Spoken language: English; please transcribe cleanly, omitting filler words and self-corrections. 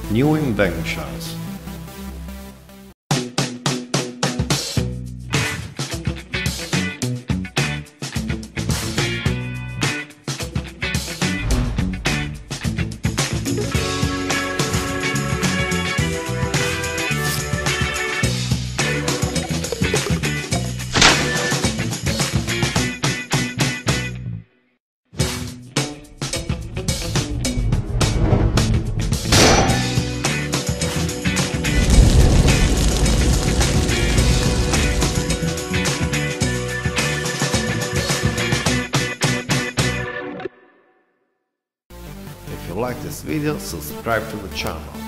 New inventions. If you like this video, subscribe to the channel.